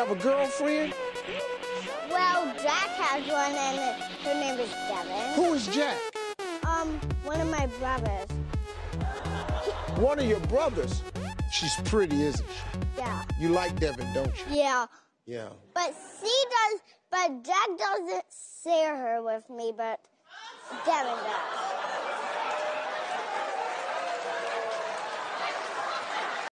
have a girlfriend? Well, Jack has one, and her name is Devin. Who is Jack? One of my brothers. One of your brothers? She's pretty, isn't she? Yeah. You like Devin, don't you? Yeah. Yeah. But Jack doesn't share her with me, but Devin does.